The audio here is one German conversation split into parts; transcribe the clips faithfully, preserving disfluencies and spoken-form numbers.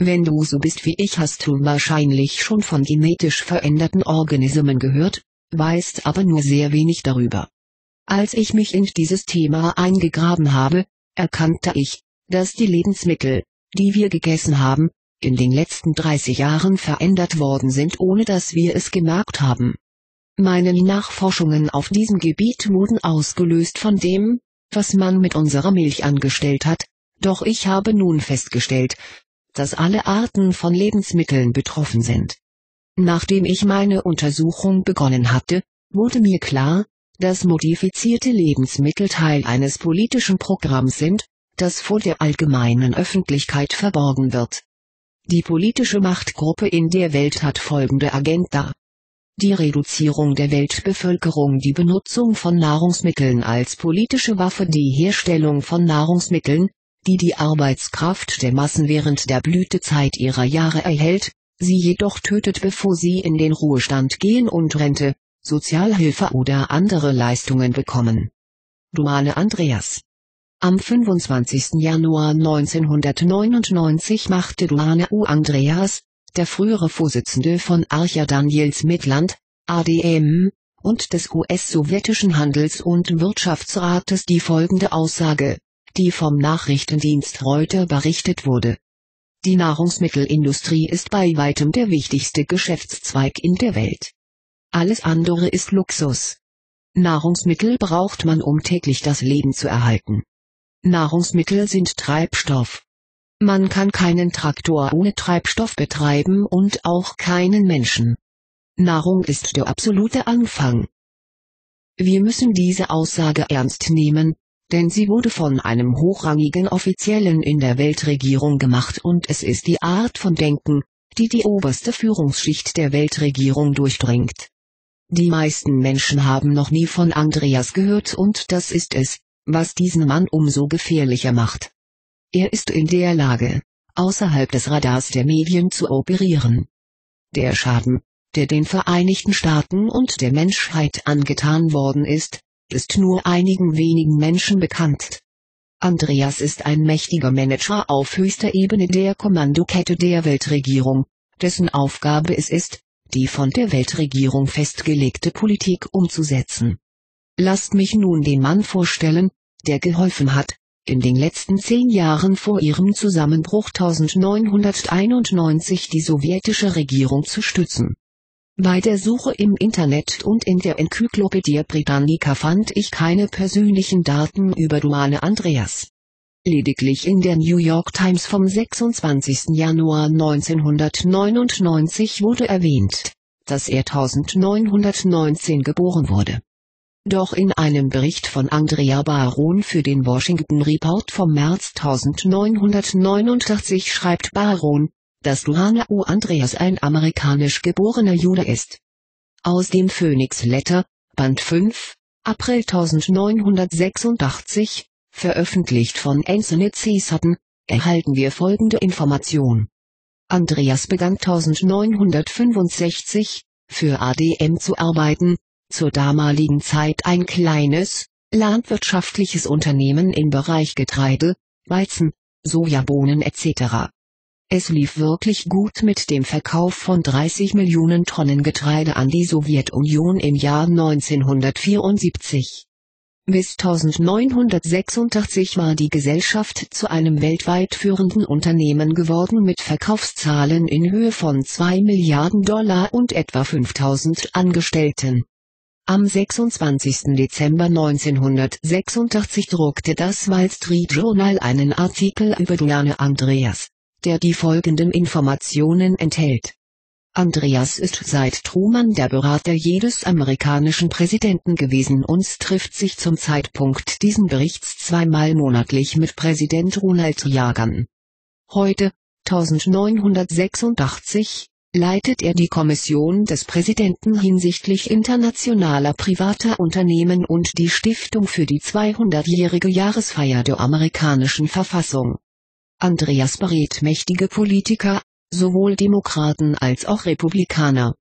Wenn du so bist wie ich, hast du wahrscheinlich schon von genetisch veränderten Organismen gehört, weißt aber nur sehr wenig darüber. Als ich mich in dieses Thema eingegraben habe, erkannte ich, dass die Lebensmittel, die wir gegessen haben, in den letzten dreißig Jahren verändert worden sind, ohne dass wir es gemerkt haben. Meine Nachforschungen auf diesem Gebiet wurden ausgelöst von dem, was man mit unserer Milch angestellt hat, doch ich habe nun festgestellt, dass alle Arten von Lebensmitteln betroffen sind. Nachdem ich meine Untersuchung begonnen hatte, wurde mir klar, dass modifizierte Lebensmittel Teil eines politischen Programms sind, das vor der allgemeinen Öffentlichkeit verborgen wird. Die politische Machtgruppe in der Welt hat folgende Agenda: die Reduzierung der Weltbevölkerung, die Benutzung von Nahrungsmitteln als politische Waffe, die Herstellung von Nahrungsmitteln, die die Arbeitskraft der Massen während der Blütezeit ihrer Jahre erhält, sie jedoch tötet, bevor sie in den Ruhestand gehen und Rente, Sozialhilfe oder andere Leistungen bekommen. Duane Andreas. Am fünfundzwanzigsten Januar neunzehnhundertneunundneunzig machte Duane U. Andreas, der frühere Vorsitzende von Archer Daniels Midland, A D M, und des U S-sowjetischen Handels- und Wirtschaftsrates die folgende Aussage, die vom Nachrichtendienst Reuters berichtet wurde: Die Nahrungsmittelindustrie ist bei weitem der wichtigste Geschäftszweig in der Welt. Alles andere ist Luxus. Nahrungsmittel braucht man, um täglich das Leben zu erhalten. Nahrungsmittel sind Treibstoff. Man kann keinen Traktor ohne Treibstoff betreiben und auch keinen Menschen. Nahrung ist der absolute Anfang. Wir müssen diese Aussage ernst nehmen, denn sie wurde von einem hochrangigen Offiziellen in der Weltregierung gemacht und es ist die Art von Denken, die die oberste Führungsschicht der Weltregierung durchdringt. Die meisten Menschen haben noch nie von Andreas gehört und das ist es, was diesen Mann umso gefährlicher macht. Er ist in der Lage, außerhalb des Radars der Medien zu operieren. Der Schaden, der den Vereinigten Staaten und der Menschheit angetan worden ist, ist nur einigen wenigen Menschen bekannt. Andreas ist ein mächtiger Manager auf höchster Ebene der Kommandokette der Weltregierung, dessen Aufgabe es ist, die von der Weltregierung festgelegte Politik umzusetzen. Lasst mich nun den Mann vorstellen, der geholfen hat, in den letzten zehn Jahren vor ihrem Zusammenbruch neunzehnhunderteinundneunzig die sowjetische Regierung zu stützen. Bei der Suche im Internet und in der Enzyklopädie Britannica fand ich keine persönlichen Daten über Duane Andreas. Lediglich in der New York Times vom sechsundzwanzigsten Januar neunzehnhundertneunundneunzig wurde erwähnt, dass er neunzehnhundertneunzehn geboren wurde. Doch in einem Bericht von Andrea Baron für den Washington Report vom März neunzehnhundertneunundachtzig schreibt Baron, dass Duane U. Andreas ein amerikanisch geborener Jude ist. Aus dem Phoenix Letter, Band fünf, April neunzehnhundertsechsundachtzig, veröffentlicht von Anthony C. Sutton, erhalten wir folgende Information. Andreas begann neunzehnhundertfünfundsechzig, für A D M zu arbeiten, zur damaligen Zeit ein kleines, landwirtschaftliches Unternehmen im Bereich Getreide, Weizen, Sojabohnen et cetera. Es lief wirklich gut mit dem Verkauf von dreißig Millionen Tonnen Getreide an die Sowjetunion im Jahr neunzehnhundertvierundsiebzig. Bis neunzehnhundertsechsundachtzig war die Gesellschaft zu einem weltweit führenden Unternehmen geworden mit Verkaufszahlen in Höhe von zwei Milliarden Dollar und etwa fünftausend Angestellten. Am sechsundzwanzigsten Dezember neunzehnhundertsechsundachtzig druckte das Wall Street Journal einen Artikel über Duane Andreas, der die folgenden Informationen enthält. Andreas ist seit Truman der Berater jedes amerikanischen Präsidenten gewesen und trifft sich zum Zeitpunkt diesen Berichts zweimal monatlich mit Präsident Ronald Reagan. Heute, neunzehnhundertsechsundachtzig, leitet er die Kommission des Präsidenten hinsichtlich internationaler privater Unternehmen und die Stiftung für die zweihundertjährige Jahresfeier der amerikanischen Verfassung. Andreas berät mächtige Politiker, sowohl Demokraten als auch Republikaner.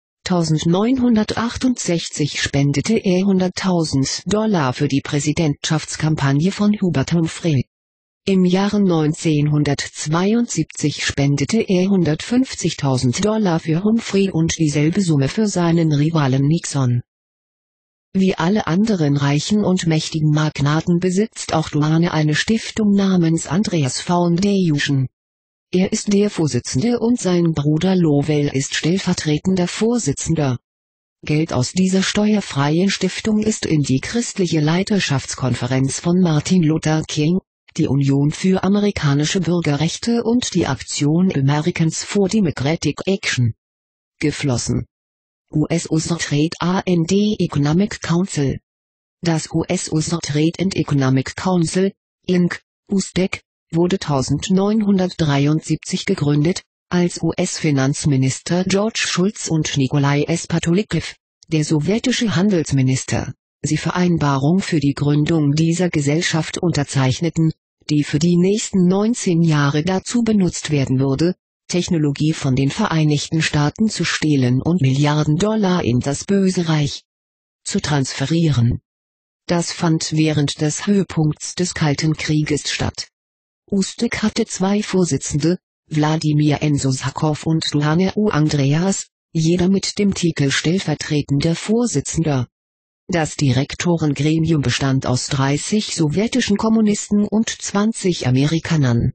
neunzehnhundertachtundsechzig spendete er hunderttausend Dollar für die Präsidentschaftskampagne von Hubert Humphrey. Im Jahre neunzehnhundertzweiundsiebzig spendete er hundertfünfzigtausend Dollar für Humphrey und dieselbe Summe für seinen Rivalen Nixon. Wie alle anderen reichen und mächtigen Magnaten besitzt auch Duane eine Stiftung namens Andreas Foundation. Er ist der Vorsitzende und sein Bruder Lowell ist stellvertretender Vorsitzender. Geld aus dieser steuerfreien Stiftung ist in die christliche Leiterschaftskonferenz von Martin Luther King, die Union für amerikanische Bürgerrechte und die Aktion Americans for Democratic Action geflossen. U S-U S Trade and Economic Council. Das U S-U S Trade and Economic Council, Incorporated, U S D E C, wurde neunzehnhundertdreiundsiebzig gegründet, als U S-Finanzminister George Shultz und Nikolai S. Patulikev, der sowjetische Handelsminister, die Vereinbarung für die Gründung dieser Gesellschaft unterzeichneten, die für die nächsten neunzehn Jahre dazu benutzt werden würde, Technologie von den Vereinigten Staaten zu stehlen und Milliarden Dollar in das Böse Reich zu transferieren. Das fand während des Höhepunkts des Kalten Krieges statt. U S D E C hatte zwei Vorsitzende, Wladimir Ensosakov und Duane U. Andreas, jeder mit dem Titel stellvertretender Vorsitzender. Das Direktorengremium bestand aus dreißig sowjetischen Kommunisten und zwanzig Amerikanern.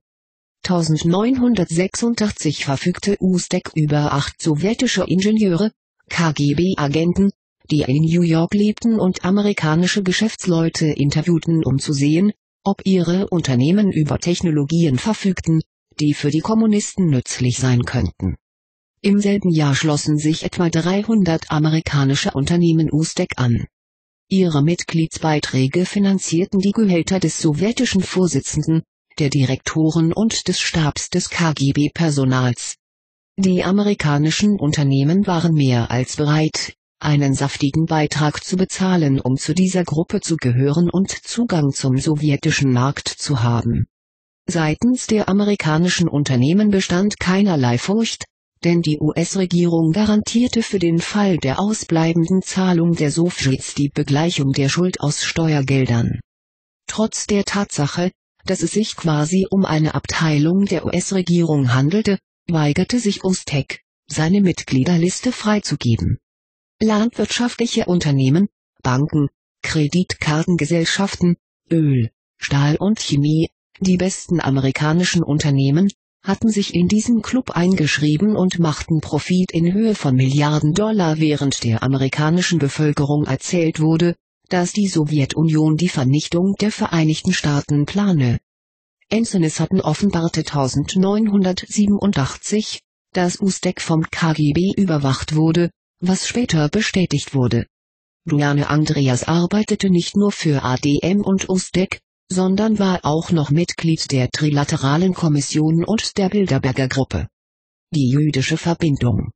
neunzehnhundertsechsundachtzig verfügte U S D E C über acht sowjetische Ingenieure, K G B-Agenten, die in New York lebten und amerikanische Geschäftsleute interviewten, um zu sehen, ob ihre Unternehmen über Technologien verfügten, die für die Kommunisten nützlich sein könnten. Im selben Jahr schlossen sich etwa dreihundert amerikanische Unternehmen U S D E C an. Ihre Mitgliedsbeiträge finanzierten die Gehälter des sowjetischen Vorsitzenden, der Direktoren und des Stabs des K G B-Personals. Die amerikanischen Unternehmen waren mehr als bereit, einen saftigen Beitrag zu bezahlen, um zu dieser Gruppe zu gehören und Zugang zum sowjetischen Markt zu haben. Seitens der amerikanischen Unternehmen bestand keinerlei Furcht, denn die U S-Regierung garantierte für den Fall der ausbleibenden Zahlung der Sowjets die Begleichung der Schuld aus Steuergeldern. Trotz der Tatsache, dass es sich quasi um eine Abteilung der U S-Regierung handelte, weigerte sich U S D E C, seine Mitgliederliste freizugeben. Landwirtschaftliche Unternehmen, Banken, Kreditkartengesellschaften, Öl, Stahl und Chemie, die besten amerikanischen Unternehmen, hatten sich in diesen Club eingeschrieben und machten Profit in Höhe von Milliarden Dollar, während der amerikanischen Bevölkerung erzählt wurde, dass die Sowjetunion die Vernichtung der Vereinigten Staaten plane. Ensignes hatten offenbarte neunzehnhundertsiebenundachtzig, dass U S D E C vom K G B überwacht wurde, was später bestätigt wurde. Duane Andreas arbeitete nicht nur für A D M und U S D E C, sondern war auch noch Mitglied der Trilateralen Kommission und der Bilderberger Gruppe. Die jüdische Verbindung.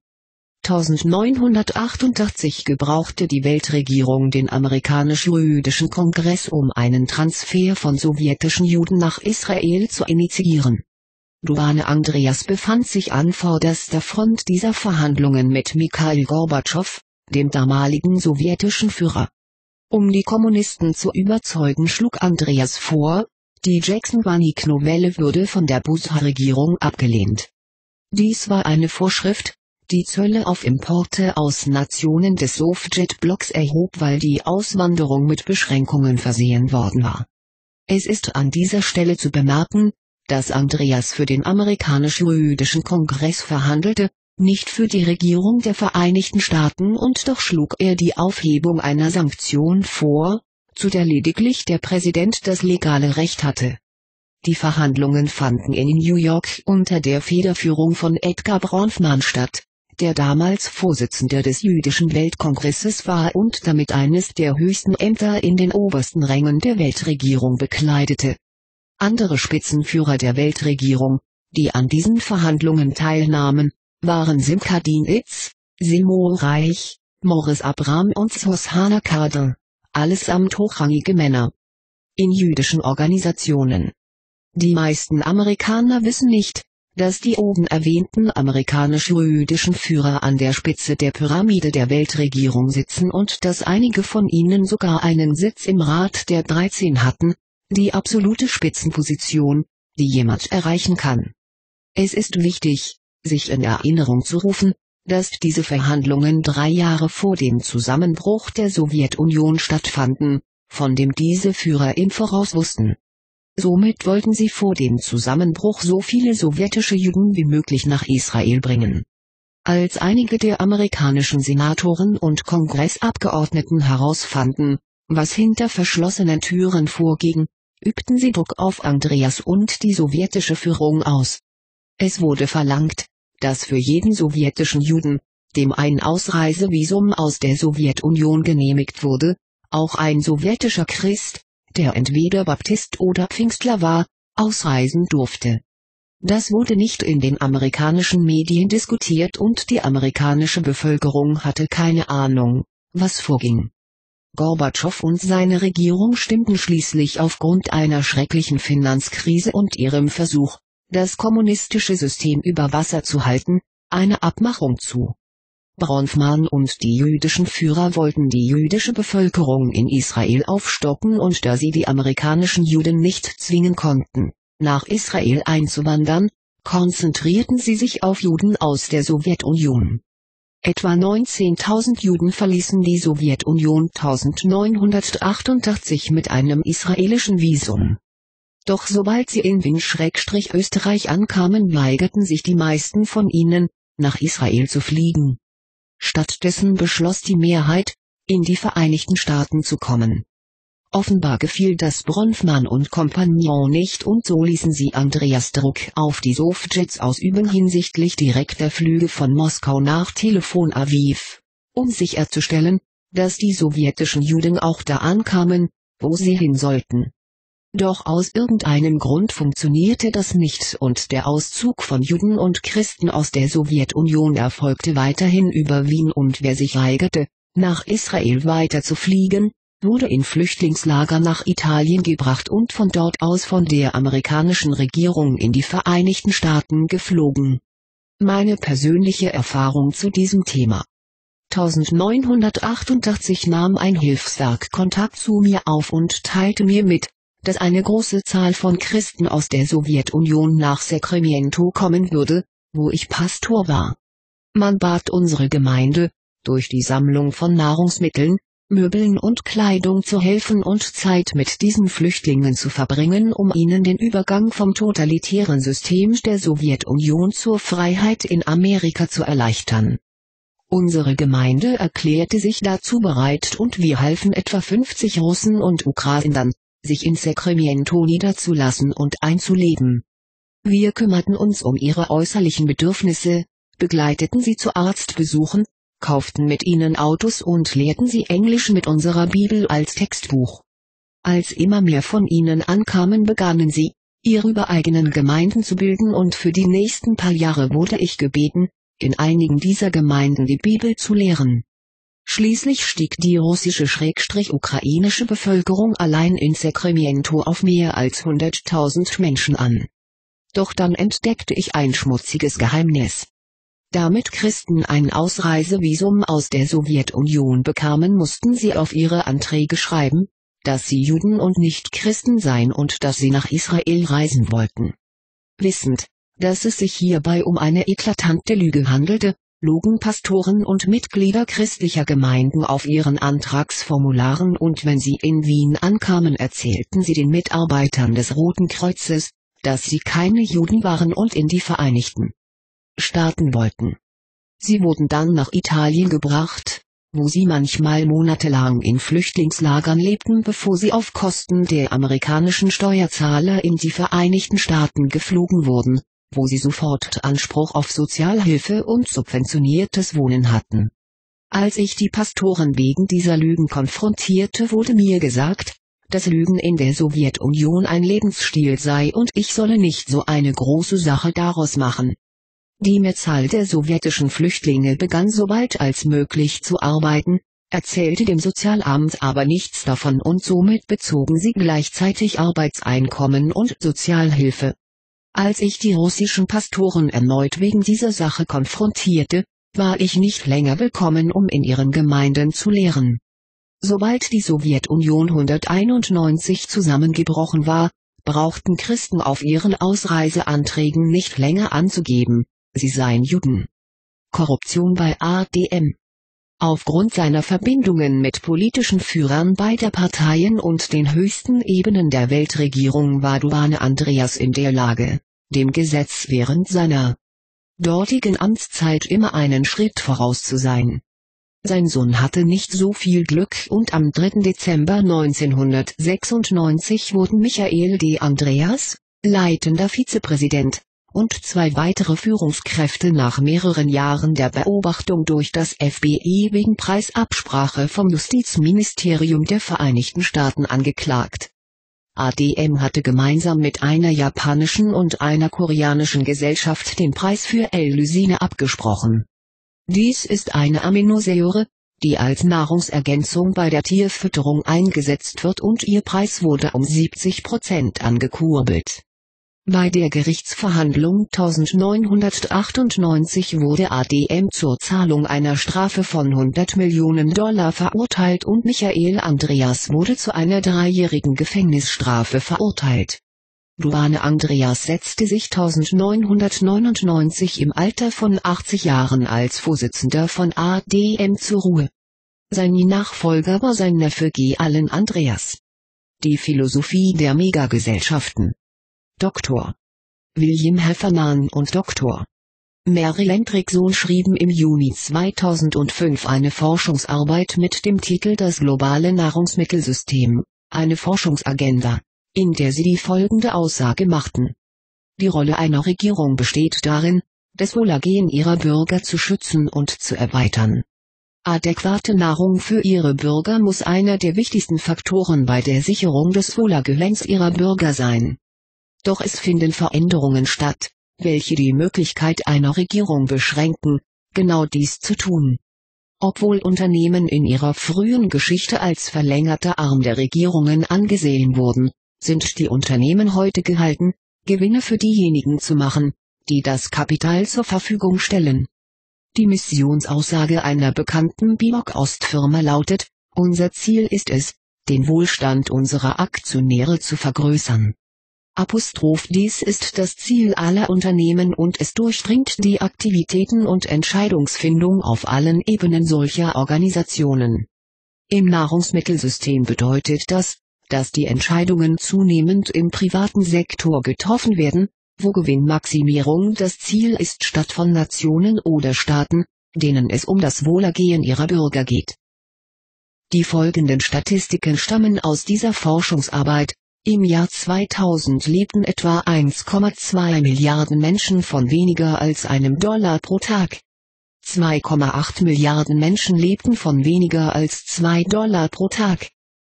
neunzehnhundertachtundachtzig gebrauchte die Weltregierung den amerikanisch-jüdischen Kongress, um einen Transfer von sowjetischen Juden nach Israel zu initiieren. Duane Andreas befand sich an vorderster Front dieser Verhandlungen mit Michail Gorbatschow, dem damaligen sowjetischen Führer. Um die Kommunisten zu überzeugen, schlug Andreas vor, die Jackson-Vanik-Novelle würde von der Bush-Regierung abgelehnt. Dies war eine Vorschrift, die Zölle auf Importe aus Nationen des Sowjetblocks erhob, weil die Auswanderung mit Beschränkungen versehen worden war. Es ist an dieser Stelle zu bemerken, dass Andreas für den amerikanisch-jüdischen Kongress verhandelte, nicht für die Regierung der Vereinigten Staaten, und doch schlug er die Aufhebung einer Sanktion vor, zu der lediglich der Präsident das legale Recht hatte. Die Verhandlungen fanden in New York unter der Federführung von Edgar Bronfman statt, der damals Vorsitzender des Jüdischen Weltkongresses war und damit eines der höchsten Ämter in den obersten Rängen der Weltregierung bekleidete. Andere Spitzenführer der Weltregierung, die an diesen Verhandlungen teilnahmen, waren Simcha Dinitz, Simon Reich, Morris Abraham und Shoshana Cardin, allesamt hochrangige Männer in jüdischen Organisationen. Die meisten Amerikaner wissen nicht, dass die oben erwähnten amerikanisch-jüdischen Führer an der Spitze der Pyramide der Weltregierung sitzen und dass einige von ihnen sogar einen Sitz im Rat der dreizehn hatten, die absolute Spitzenposition, die jemand erreichen kann. Es ist wichtig, sich in Erinnerung zu rufen, dass diese Verhandlungen drei Jahre vor dem Zusammenbruch der Sowjetunion stattfanden, von dem diese Führer im Voraus wussten. Somit wollten sie vor dem Zusammenbruch so viele sowjetische Juden wie möglich nach Israel bringen. Als einige der amerikanischen Senatoren und Kongressabgeordneten herausfanden, was hinter verschlossenen Türen vorging, übten sie Druck auf Andreas und die sowjetische Führung aus. Es wurde verlangt, dass für jeden sowjetischen Juden, dem ein Ausreisevisum aus der Sowjetunion genehmigt wurde, auch ein sowjetischer Christ, der entweder Baptist oder Pfingstler war, ausreisen durfte. Das wurde nicht in den amerikanischen Medien diskutiert und die amerikanische Bevölkerung hatte keine Ahnung, was vorging. Gorbatschow und seine Regierung stimmten schließlich aufgrund einer schrecklichen Finanzkrise und ihrem Versuch, das kommunistische System über Wasser zu halten, eine Abmachung zu. Bronfman und die jüdischen Führer wollten die jüdische Bevölkerung in Israel aufstocken, und da sie die amerikanischen Juden nicht zwingen konnten, nach Israel einzuwandern, konzentrierten sie sich auf Juden aus der Sowjetunion. Etwa neunzehntausend Juden verließen die Sowjetunion neunzehnhundertachtundachtzig mit einem israelischen Visum. Doch sobald sie in Wien-Österreich ankamen, weigerten sich die meisten von ihnen, nach Israel zu fliegen. Stattdessen beschloss die Mehrheit, in die Vereinigten Staaten zu kommen. Offenbar gefiel das Bronfman und Kompagnon nicht, und so ließen sie Andreas Druck auf die Sowjets ausüben hinsichtlich direkter Flüge von Moskau nach Tel Aviv, um sicherzustellen, dass die sowjetischen Juden auch da ankamen, wo sie hin sollten. Doch aus irgendeinem Grund funktionierte das nicht, und der Auszug von Juden und Christen aus der Sowjetunion erfolgte weiterhin über Wien, und wer sich weigerte, nach Israel weiter zu fliegen, wurde in Flüchtlingslager nach Italien gebracht und von dort aus von der amerikanischen Regierung in die Vereinigten Staaten geflogen. Meine persönliche Erfahrung zu diesem Thema. neunzehnhundertachtundachtzig nahm ein Hilfswerk Kontakt zu mir auf und teilte mir mit, dass eine große Zahl von Christen aus der Sowjetunion nach Sacramento kommen würde, wo ich Pastor war. Man bat unsere Gemeinde, durch die Sammlung von Nahrungsmitteln, Möbeln und Kleidung zu helfen und Zeit mit diesen Flüchtlingen zu verbringen, um ihnen den Übergang vom totalitären System der Sowjetunion zur Freiheit in Amerika zu erleichtern. Unsere Gemeinde erklärte sich dazu bereit, und wir halfen etwa fünfzig Russen und Ukrainern, sich in Sacramento niederzulassen und einzuleben. Wir kümmerten uns um ihre äußerlichen Bedürfnisse, begleiteten sie zu Arztbesuchen, kauften mit ihnen Autos und lehrten sie Englisch mit unserer Bibel als Textbuch. Als immer mehr von ihnen ankamen, begannen sie, ihre eigenen Gemeinden zu bilden, und für die nächsten paar Jahre wurde ich gebeten, in einigen dieser Gemeinden die Bibel zu lehren. Schließlich stieg die russische-ukrainische Bevölkerung allein in Sacramento auf mehr als hunderttausend Menschen an. Doch dann entdeckte ich ein schmutziges Geheimnis. Damit Christen ein Ausreisevisum aus der Sowjetunion bekamen, mussten sie auf ihre Anträge schreiben, dass sie Juden und nicht Christen seien und dass sie nach Israel reisen wollten. Wissend, dass es sich hierbei um eine eklatante Lüge handelte, logen Pastoren und Mitglieder christlicher Gemeinden auf ihren Antragsformularen, und wenn sie in Wien ankamen, erzählten sie den Mitarbeitern des Roten Kreuzes, dass sie keine Juden waren und in die Vereinigten Staaten wollten. Sie wurden dann nach Italien gebracht, wo sie manchmal monatelang in Flüchtlingslagern lebten, bevor sie auf Kosten der amerikanischen Steuerzahler in die Vereinigten Staaten geflogen wurden, wo sie sofort Anspruch auf Sozialhilfe und subventioniertes Wohnen hatten. Als ich die Pastoren wegen dieser Lügen konfrontierte, wurde mir gesagt, dass Lügen in der Sowjetunion ein Lebensstil sei und ich solle nicht so eine große Sache daraus machen. Die Mehrzahl der sowjetischen Flüchtlinge begann so bald als möglich zu arbeiten, erzählte dem Sozialamt aber nichts davon, und somit bezogen sie gleichzeitig Arbeitseinkommen und Sozialhilfe. Als ich die russischen Pastoren erneut wegen dieser Sache konfrontierte, war ich nicht länger willkommen, um in ihren Gemeinden zu lehren. Sobald die Sowjetunion neunzehnhunderteinundneunzig zusammengebrochen war, brauchten Christen auf ihren Ausreiseanträgen nicht länger anzugeben, sie seien Juden. Korruption bei A D M. Aufgrund seiner Verbindungen mit politischen Führern beider Parteien und den höchsten Ebenen der Weltregierung war Duane Andreas in der Lage, dem Gesetz während seiner dortigen Amtszeit immer einen Schritt voraus zu sein. Sein Sohn hatte nicht so viel Glück und am dritten Dezember neunzehnhundertsechsundneunzig wurden Michael D. Andreas, leitender Vizepräsident, und zwei weitere Führungskräfte nach mehreren Jahren der Beobachtung durch das F B I wegen Preisabsprache vom Justizministerium der Vereinigten Staaten angeklagt. A D M hatte gemeinsam mit einer japanischen und einer koreanischen Gesellschaft den Preis für L-Lysine abgesprochen. Dies ist eine Aminosäure, die als Nahrungsergänzung bei der Tierfütterung eingesetzt wird, und ihr Preis wurde um siebzig Prozent angekurbelt. Bei der Gerichtsverhandlung neunzehnhundertachtundneunzig wurde A D M zur Zahlung einer Strafe von hundert Millionen Dollar verurteilt und Michael Andreas wurde zu einer dreijährigen Gefängnisstrafe verurteilt. Duane Andreas setzte sich neunzehnhundertneunundneunzig im Alter von achtzig Jahren als Vorsitzender von A D M zur Ruhe. Sein Nachfolger war sein Neffe G. Allen Andreas. Die Philosophie der Megagesellschaften. Doktor William Heffernan und Doktor Mary Hendrickson schrieben im Juni zweitausendfünf eine Forschungsarbeit mit dem Titel Das globale Nahrungsmittelsystem, eine Forschungsagenda, in der sie die folgende Aussage machten. Die Rolle einer Regierung besteht darin, das Wohlergehen ihrer Bürger zu schützen und zu erweitern. Adäquate Nahrung für ihre Bürger muss einer der wichtigsten Faktoren bei der Sicherung des Wohlergehens ihrer Bürger sein. Doch es finden Veränderungen statt, welche die Möglichkeit einer Regierung beschränken, genau dies zu tun. Obwohl Unternehmen in ihrer frühen Geschichte als verlängerter Arm der Regierungen angesehen wurden, sind die Unternehmen heute gehalten, Gewinne für diejenigen zu machen, die das Kapital zur Verfügung stellen. Die Missionsaussage einer bekannten Bioc-Ostfirma lautet: Unser Ziel ist es, den Wohlstand unserer Aktionäre zu vergrößern. Apostroph dies ist das Ziel aller Unternehmen und es durchdringt die Aktivitäten und Entscheidungsfindung auf allen Ebenen solcher Organisationen. Im Nahrungsmittelsystem bedeutet das, dass die Entscheidungen zunehmend im privaten Sektor getroffen werden, wo Gewinnmaximierung das Ziel ist, statt von Nationen oder Staaten, denen es um das Wohlergehen ihrer Bürger geht. Die folgenden Statistiken stammen aus dieser Forschungsarbeit. Im Jahr zweitausend lebten etwa eins Komma zwei Milliarden Menschen von weniger als einem Dollar pro Tag. zwei Komma acht Milliarden Menschen lebten von weniger als zwei Dollar pro Tag.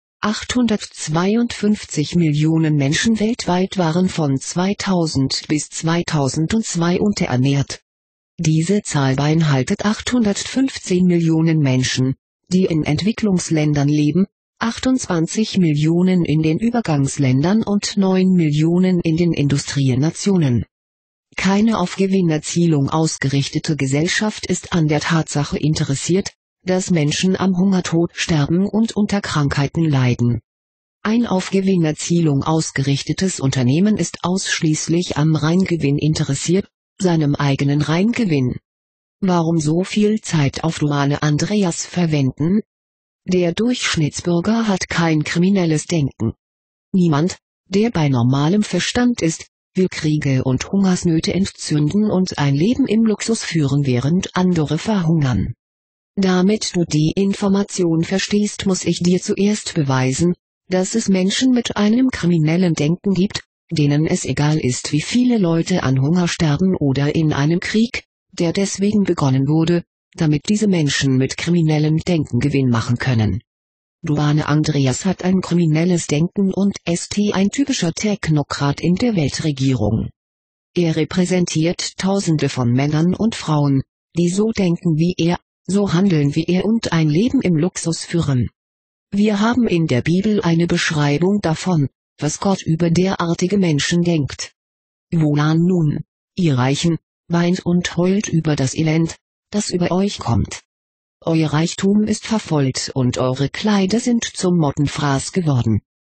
achthundertzweiundfünfzig Millionen Menschen weltweit waren von zweitausend bis zweitausendzwei unterernährt. Diese Zahl beinhaltet achthundertfünfzehn Millionen Menschen, die in Entwicklungsländern leben, achtundzwanzig Millionen in den Übergangsländern und neun Millionen in den Industrienationen. Keine auf Gewinnerzielung ausgerichtete Gesellschaft ist an der Tatsache interessiert, dass Menschen am Hungertod sterben und unter Krankheiten leiden. Ein auf Gewinnerzielung ausgerichtetes Unternehmen ist ausschließlich am Reingewinn interessiert, seinem eigenen Reingewinn. Warum so viel Zeit auf Duane Andreas verwenden? Der Durchschnittsbürger hat kein kriminelles Denken. Niemand, der bei normalem Verstand ist, will Kriege und Hungersnöte entzünden und ein Leben im Luxus führen, während andere verhungern. Damit du die Information verstehst, muss ich dir zuerst beweisen, dass es Menschen mit einem kriminellen Denken gibt, denen es egal ist, wie viele Leute an Hunger sterben oder in einem Krieg, der deswegen begonnen wurde, damit diese Menschen mit kriminellem Denken Gewinn machen können. Duane Andreas hat ein kriminelles Denken und ist ein typischer Technokrat in der Weltregierung. Er repräsentiert Tausende von Männern und Frauen, die so denken wie er, so handeln wie er und ein Leben im Luxus führen. Wir haben in der Bibel eine Beschreibung davon, was Gott über derartige Menschen denkt. Wohlan nun, ihr Reichen, weint und heult über das Elend, das über euch kommt. Euer Reichtum ist verfolgt und eure Kleider sind zum Mottenfraß geworden.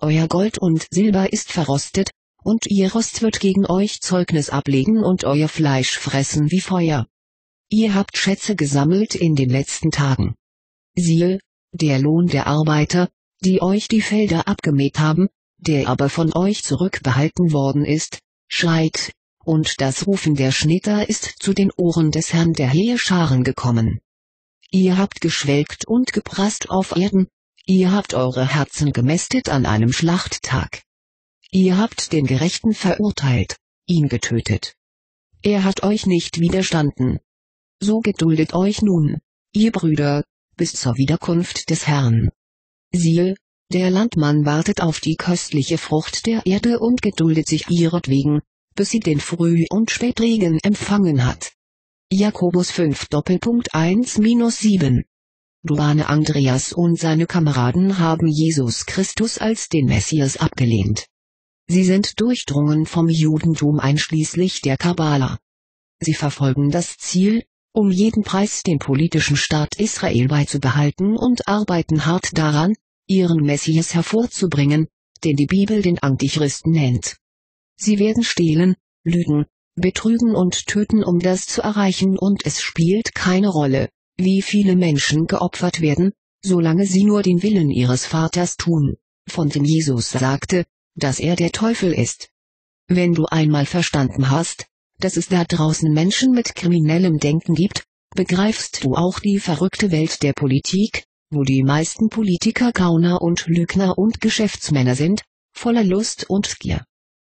euer Gold und Silber ist verrostet, und ihr Rost wird gegen euch Zeugnis ablegen und euer Fleisch fressen wie Feuer. Ihr habt Schätze gesammelt in den letzten Tagen. Siehe, der Lohn der Arbeiter, die euch die Felder abgemäht haben, der aber von euch zurückbehalten worden ist, schreit, und das Rufen der Schnitter ist zu den Ohren des Herrn der Heerscharen gekommen. Ihr habt geschwelgt und geprasst auf Erden, ihr habt eure Herzen gemästet an einem Schlachttag. Ihr habt den Gerechten verurteilt, ihn getötet. Er hat euch nicht widerstanden. So geduldet euch nun, ihr Brüder, bis zur Wiederkunft des Herrn. Siehe, der Landmann wartet auf die köstliche Frucht der Erde und geduldet sich ihretwegen, bis sie den Früh- und Spätregen empfangen hat. Jakobus fünf eins sieben. Duane Andreas und seine Kameraden haben Jesus Christus als den Messias abgelehnt. Sie sind durchdrungen vom Judentum einschließlich der Kabbala. Sie verfolgen das Ziel, um jeden Preis den politischen Staat Israel beizubehalten und arbeiten hart daran, ihren Messias hervorzubringen, den die Bibel den Antichristen nennt. Sie werden stehlen, lügen, betrügen und töten, um das zu erreichen, und es spielt keine Rolle, wie viele Menschen geopfert werden, solange sie nur den Willen ihres Vaters tun, von dem Jesus sagte, dass er der Teufel ist. Wenn du einmal verstanden hast, dass es da draußen Menschen mit kriminellem Denken gibt, begreifst du auch die verrückte Welt der Politik, wo die meisten Politiker Gauner und Lügner und Geschäftsmänner sind, voller Lust und Gier.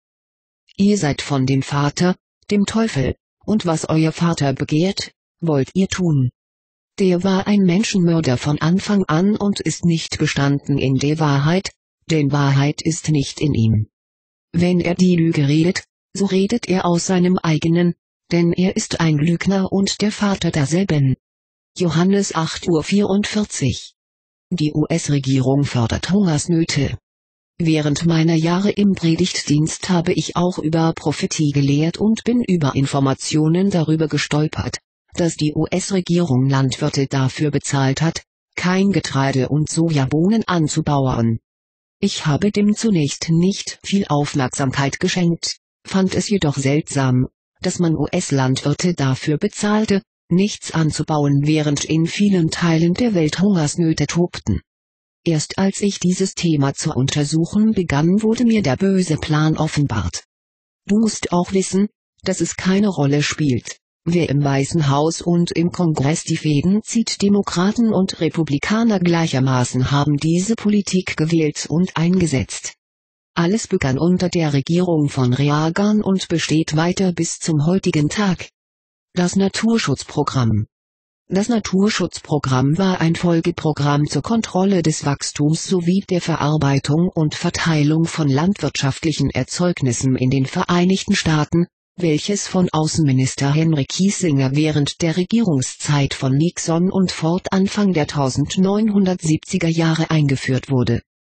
Ihr seid von dem Vater, dem Teufel, und was euer Vater begehrt, wollt ihr tun. Der war ein Menschenmörder von Anfang an und ist nicht gestanden in der Wahrheit, denn Wahrheit ist nicht in ihm. Wenn er die Lüge redet, so redet er aus seinem eigenen, denn er ist ein Lügner und der Vater derselben. Johannes acht Uhr vierundvierzig. Die U S-Regierung fördert Hungersnöte. Während meiner Jahre im Predigtdienst habe ich auch über Prophetie gelehrt und bin über Informationen darüber gestolpert, dass die U S-Regierung Landwirte dafür bezahlt hat, kein Getreide und Sojabohnen anzubauen. Ich habe dem zunächst nicht viel Aufmerksamkeit geschenkt, fand es jedoch seltsam, dass man U S-Landwirte dafür bezahlte, nichts anzubauen, während in vielen Teilen der Welt Hungersnöte tobten. Erst als ich dieses Thema zu untersuchen begann, wurde mir der böse Plan offenbart. Du musst auch wissen, dass es keine Rolle spielt, wer im Weißen Haus und im Kongress die Fäden zieht. Demokraten und Republikaner gleichermaßen haben diese Politik gewählt und eingesetzt. Alles begann unter der Regierung von Reagan und besteht weiter bis zum heutigen Tag. Das Naturschutzprogramm. Das Naturschutzprogramm war ein Folgeprogramm zur Kontrolle des Wachstums sowie der Verarbeitung und Verteilung von landwirtschaftlichen Erzeugnissen in den Vereinigten Staaten, welches von Außenminister Henry Kissinger während der Regierungszeit von Nixon und Ford Anfang der neunzehnhundertsiebziger Jahre eingeführt wurde.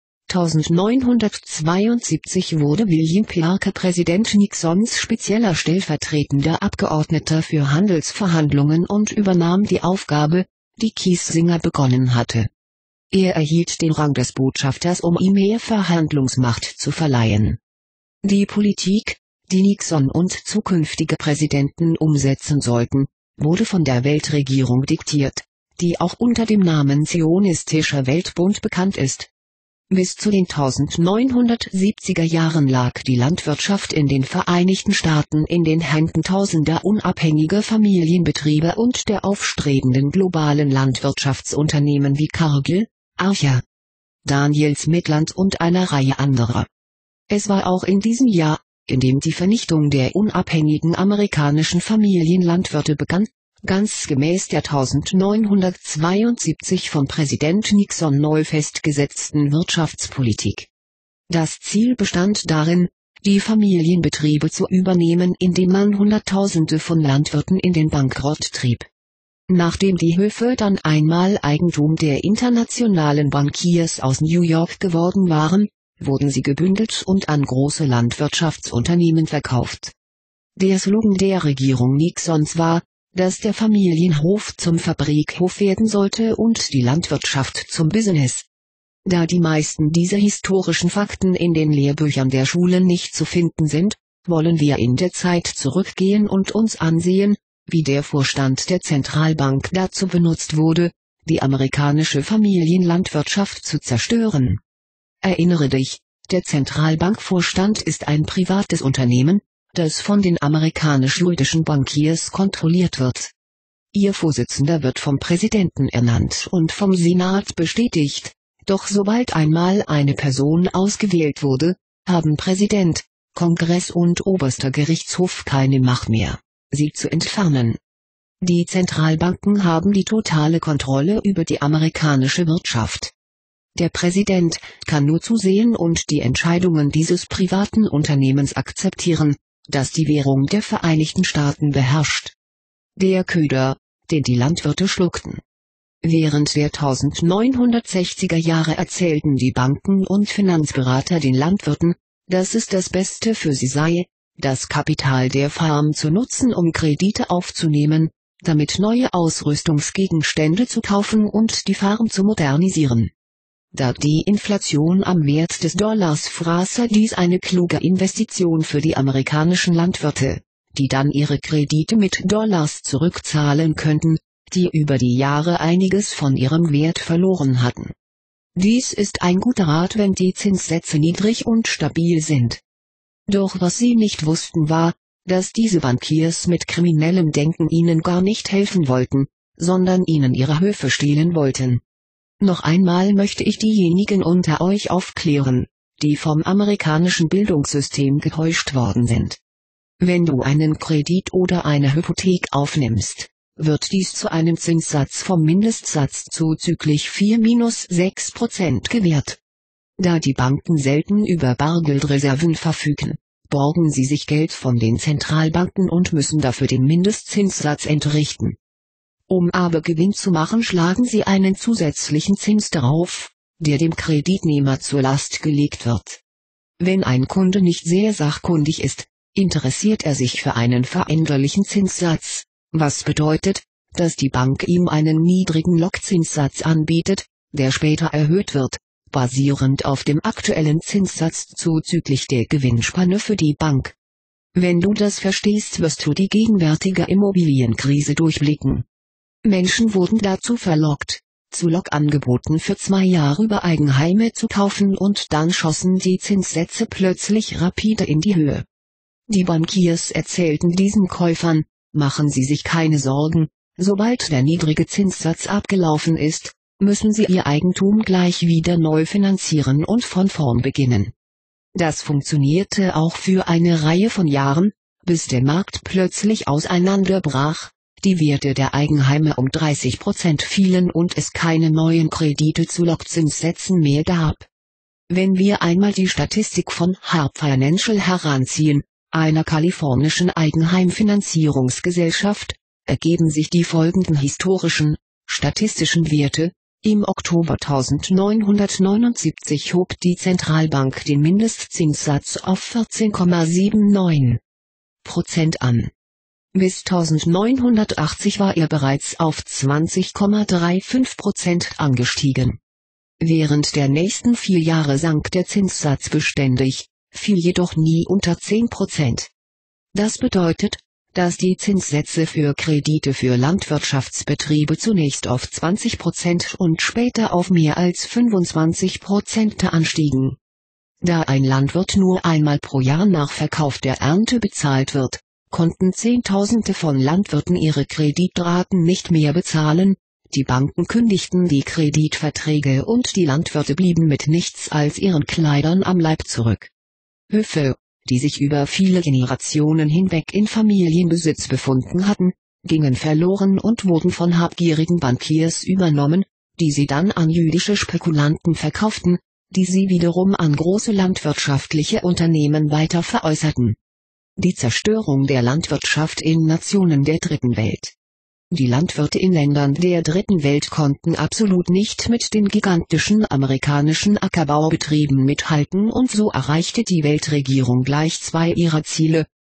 neunzehnhundertzweiundsiebzig wurde William Parker Präsident Nixons spezieller stellvertretender Abgeordneter für Handelsverhandlungen und übernahm die Aufgabe, die Kissinger begonnen hatte. Er erhielt den Rang des Botschafters, um ihm mehr Verhandlungsmacht zu verleihen. Die Politik, die Nixon und zukünftige Präsidenten umsetzen sollten, wurde von der Weltregierung diktiert, die auch unter dem Namen Zionistischer Weltbund bekannt ist. Bis zu den neunzehnhundertsiebziger Jahren lag die Landwirtschaft in den Vereinigten Staaten in den Händen tausender unabhängiger Familienbetriebe und der aufstrebenden globalen Landwirtschaftsunternehmen wie Cargill, Archer, Daniels Midland und einer Reihe anderer. Es war auch in diesem Jahr, in dem die Vernichtung der unabhängigen amerikanischen Familienlandwirte begann, ganz gemäß der neunzehnhundertzweiundsiebzig von Präsident Nixon neu festgesetzten Wirtschaftspolitik. Das Ziel bestand darin, die Familienbetriebe zu übernehmen, indem man Hunderttausende von Landwirten in den Bankrott trieb. Nachdem die Höfe dann einmal Eigentum der internationalen Bankiers aus New York geworden waren, wurden sie gebündelt und an große Landwirtschaftsunternehmen verkauft. Der Slogan der Regierung Nixons war, dass der Familienhof zum Fabrikhof werden sollte und die Landwirtschaft zum Business. Da die meisten dieser historischen Fakten in den Lehrbüchern der Schulen nicht zu finden sind, wollen wir in der Zeit zurückgehen und uns ansehen, wie der Vorstand der Zentralbank dazu benutzt wurde, die amerikanische Familienlandwirtschaft zu zerstören. Erinnere dich, der Zentralbankvorstand ist ein privates Unternehmen, das von den amerikanisch-jüdischen Bankiers kontrolliert wird. Ihr Vorsitzender wird vom Präsidenten ernannt und vom Senat bestätigt, doch sobald einmal eine Person ausgewählt wurde, haben Präsident, Kongress und oberster Gerichtshof keine Macht mehr, sie zu entfernen. Die Zentralbanken haben die totale Kontrolle über die amerikanische Wirtschaft. Der Präsident kann nur zusehen und die Entscheidungen dieses privaten Unternehmens akzeptieren, das die Währung der Vereinigten Staaten beherrscht. Der Köder, den die Landwirte schluckten. Während der neunzehnhundertsechziger Jahre erzählten die Banken und Finanzberater den Landwirten, dass es das Beste für sie sei, das Kapital der Farm zu nutzen, um Kredite aufzunehmen, damit neue Ausrüstungsgegenstände zu kaufen und die Farm zu modernisieren. Da die Inflation am Wert des Dollars fraß, sei dies eine kluge Investition für die amerikanischen Landwirte, die dann ihre Kredite mit Dollars zurückzahlen könnten, die über die Jahre einiges von ihrem Wert verloren hatten. Dies ist ein guter Rat, wenn die Zinssätze niedrig und stabil sind. Doch was sie nicht wussten war, dass diese Bankiers mit kriminellem Denken ihnen gar nicht helfen wollten, sondern ihnen ihre Höfe stehlen wollten. Noch einmal möchte ich diejenigen unter euch aufklären, die vom amerikanischen Bildungssystem getäuscht worden sind. Wenn du einen Kredit oder eine Hypothek aufnimmst, wird dies zu einem Zinssatz vom Mindestsatz zuzüglich vier minus sechs Prozent gewährt. Da die Banken selten über Bargeldreserven verfügen, borgen sie sich Geld von den Zentralbanken und müssen dafür den Mindestzinssatz entrichten. Um aber Gewinn zu machen, schlagen sie einen zusätzlichen Zins darauf, der dem Kreditnehmer zur Last gelegt wird. Wenn ein Kunde nicht sehr sachkundig ist, interessiert er sich für einen veränderlichen Zinssatz, was bedeutet, dass die Bank ihm einen niedrigen Lockzinssatz anbietet, der später erhöht wird, basierend auf dem aktuellen Zinssatz zuzüglich der Gewinnspanne für die Bank. Wenn du das verstehst, wirst du die gegenwärtige Immobilienkrise durchblicken. Menschen wurden dazu verlockt, zu Lockangeboten für zwei Jahre über Eigenheime zu kaufen, und dann schossen die Zinssätze plötzlich rapide in die Höhe. Die Bankiers erzählten diesen Käufern, machen Sie sich keine Sorgen, sobald der niedrige Zinssatz abgelaufen ist, müssen Sie Ihr Eigentum gleich wieder neu finanzieren und von vorn beginnen. Das funktionierte auch für eine Reihe von Jahren, bis der Markt plötzlich auseinanderbrach, die Werte der Eigenheime um dreißig Prozent fielen und es keine neuen Kredite zu Lockzinssätzen mehr gab. Wenn wir einmal die Statistik von Harp Financial heranziehen, einer kalifornischen Eigenheimfinanzierungsgesellschaft, ergeben sich die folgenden historischen, statistischen Werte. Im Oktober neunzehnhundertneunundsiebzig hob die Zentralbank den Mindestzinssatz auf vierzehn Komma neunundsiebzig Prozent an. Bis neunzehnhundertachtzig war er bereits auf zwanzig Komma fünfunddreißig Prozent angestiegen. Während der nächsten vier Jahre sank der Zinssatz beständig, fiel jedoch nie unter zehn Prozent. Das bedeutet, dass die Zinssätze für Kredite für Landwirtschaftsbetriebe zunächst auf zwanzig Prozent und später auf mehr als fünfundzwanzig Prozent anstiegen. Da ein Landwirt nur einmal pro Jahr nach Verkauf der Ernte bezahlt wird, konnten Zehntausende von Landwirten ihre Kreditraten nicht mehr bezahlen, die Banken kündigten die Kreditverträge und die Landwirte blieben mit nichts als ihren Kleidern am Leib zurück. Höfe, die sich über viele Generationen hinweg in Familienbesitz befunden hatten, gingen verloren und wurden von habgierigen Bankiers übernommen, die sie dann an jüdische Spekulanten verkauften, die sie wiederum an große landwirtschaftliche Unternehmen weiter veräußerten. Die Zerstörung der Landwirtschaft in Nationen der Dritten Welt. Die Landwirte in Ländern der Dritten Welt konnten absolut nicht mit den gigantischen amerikanischen Ackerbaubetrieben mithalten, und so erreichte die Weltregierung gleich zwei ihrer Ziele: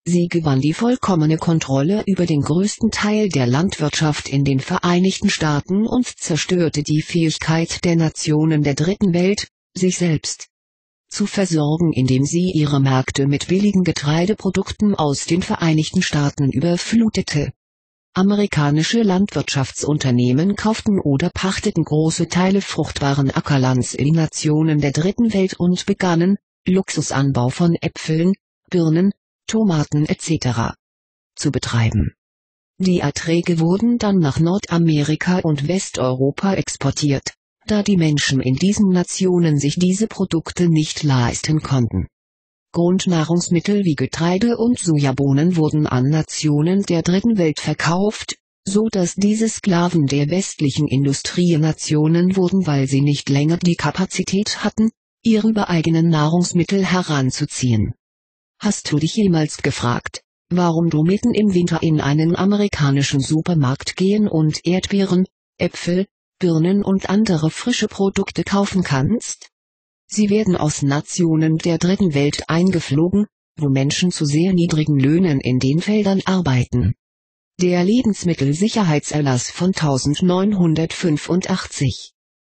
Sie gewann die vollkommene Kontrolle über den größten Teil der Landwirtschaft in den Vereinigten Staaten und zerstörte die Fähigkeit der Nationen der Dritten Welt, sich selbst zu versorgen, indem sie ihre Märkte mit billigen Getreideprodukten aus den Vereinigten Staaten überflutete. Amerikanische Landwirtschaftsunternehmen kauften oder pachteten große Teile fruchtbaren Ackerlands in Nationen der Dritten Welt und begannen, Luxusanbau von Äpfeln, Birnen, Tomaten et cetera zu betreiben. Die Erträge wurden dann nach Nordamerika und Westeuropa exportiert, da die Menschen in diesen Nationen sich diese Produkte nicht leisten konnten. Grundnahrungsmittel wie Getreide und Sojabohnen wurden an Nationen der Dritten Welt verkauft, so dass diese Sklaven der westlichen Industrienationen wurden, weil sie nicht länger die Kapazität hatten, ihre übereigenen Nahrungsmittel heranzuziehen. Hast du dich jemals gefragt, warum du mitten im Winter in einen amerikanischen Supermarkt gehen und Erdbeeren, Äpfel, Birnen und andere frische Produkte kaufen kannst? Sie werden aus Nationen der Dritten Welt eingeflogen, wo Menschen zu sehr niedrigen Löhnen in den Feldern arbeiten. Der Lebensmittelsicherheitserlass von neunzehnhundertfünfundachtzig.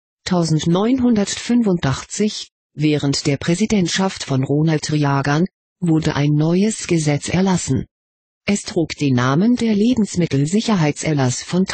neunzehnhundertfünfundachtzig, während der Präsidentschaft von Ronald Reagan, wurde ein neues Gesetz erlassen. Es trug den Namen der Lebensmittelsicherheitserlass von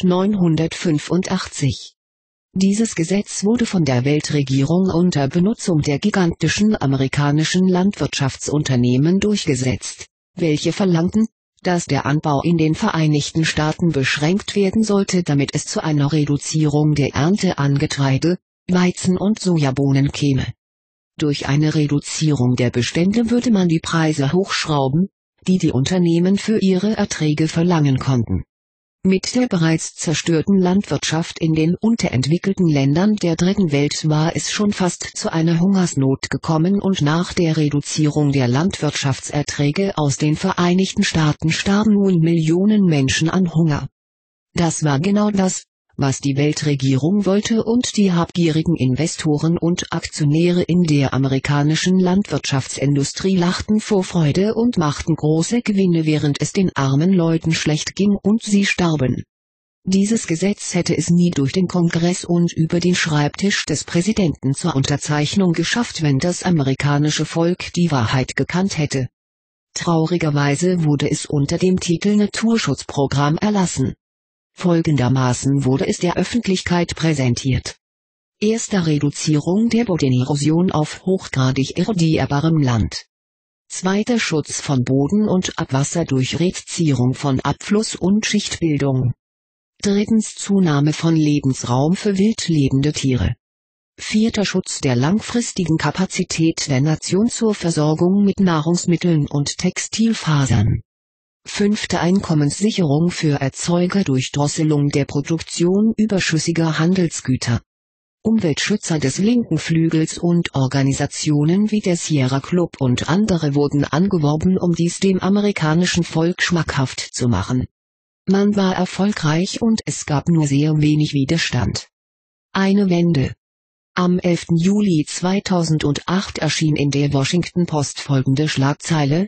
neunzehnhundertfünfundachtzig. Dieses Gesetz wurde von der Weltregierung unter Benutzung der gigantischen amerikanischen Landwirtschaftsunternehmen durchgesetzt, welche verlangten, dass der Anbau in den Vereinigten Staaten beschränkt werden sollte, damit es zu einer Reduzierung der Ernte an Getreide, Weizen und Sojabohnen käme. Durch eine Reduzierung der Bestände würde man die Preise hochschrauben, die die Unternehmen für ihre Erträge verlangen konnten. Mit der bereits zerstörten Landwirtschaft in den unterentwickelten Ländern der Dritten Welt war es schon fast zu einer Hungersnot gekommen und nach der Reduzierung der Landwirtschaftserträge aus den Vereinigten Staaten starben nun Millionen Menschen an Hunger. Das war genau das, was die Weltregierung wollte, und die habgierigen Investoren und Aktionäre in der amerikanischen Landwirtschaftsindustrie lachten vor Freude und machten große Gewinne, während es den armen Leuten schlecht ging und sie starben. Dieses Gesetz hätte es nie durch den Kongress und über den Schreibtisch des Präsidenten zur Unterzeichnung geschafft, wenn das amerikanische Volk die Wahrheit gekannt hätte. Traurigerweise wurde es unter dem Titel Naturschutzprogramm erlassen. Folgendermaßen wurde es der Öffentlichkeit präsentiert. Erster Reduzierung der Bodenerosion auf hochgradig erodierbarem Land. Zweiter Schutz von Boden und Abwasser durch Rezierung von Abfluss und Schichtbildung. Drittens Zunahme von Lebensraum für wildlebende Tiere. Vierter Schutz der langfristigen Kapazität der Nation zur Versorgung mit Nahrungsmitteln und Textilfasern. Fünfte Einkommenssicherung für Erzeuger durch Drosselung der Produktion überschüssiger Handelsgüter. Umweltschützer des linken Flügels und Organisationen wie der Sierra Club und andere wurden angeworben, um dies dem amerikanischen Volk schmackhaft zu machen. Man war erfolgreich und es gab nur sehr wenig Widerstand. Eine Wende. Am elften Juli zweitausendacht erschien in der Washington Post folgende Schlagzeile: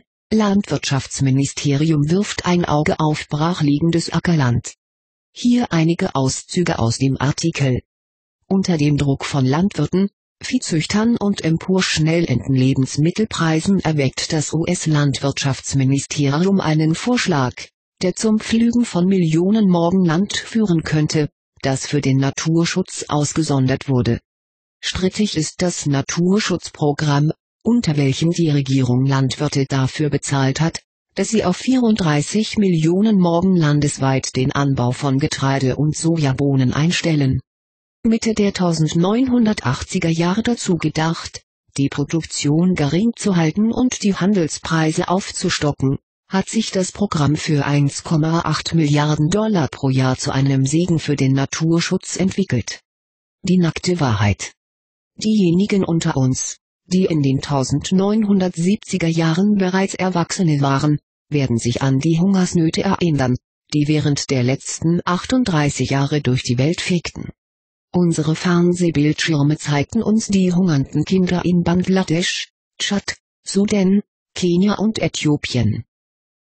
Landwirtschaftsministerium wirft ein Auge auf brachliegendes Ackerland. Hier einige Auszüge aus dem Artikel. Unter dem Druck von Landwirten, Viehzüchtern und empor schnellenden Lebensmittelpreisen erweckt das U S-Landwirtschaftsministerium einen Vorschlag, der zum Pflügen von Millionen Morgen Land führen könnte, das für den Naturschutz ausgesondert wurde. Strittig ist das Naturschutzprogramm, unter welchem die Regierung Landwirte dafür bezahlt hat, dass sie auf vierunddreißig Millionen Morgen landesweit den Anbau von Getreide und Sojabohnen einstellen. Mitte der neunzehnhundertachtziger Jahre dazu gedacht, die Produktion gering zu halten und die Handelspreise aufzustocken, hat sich das Programm für eins Komma acht Milliarden Dollar pro Jahr zu einem Segen für den Naturschutz entwickelt. Die nackte Wahrheit. Diejenigen unter uns, die in den neunzehnhundertsiebziger Jahren bereits Erwachsene waren, werden sich an die Hungersnöte erinnern, die während der letzten achtunddreißig Jahre durch die Welt fegten. Unsere Fernsehbildschirme zeigten uns die hungernden Kinder in Bangladesch, Tschad, Sudan, Kenia und Äthiopien.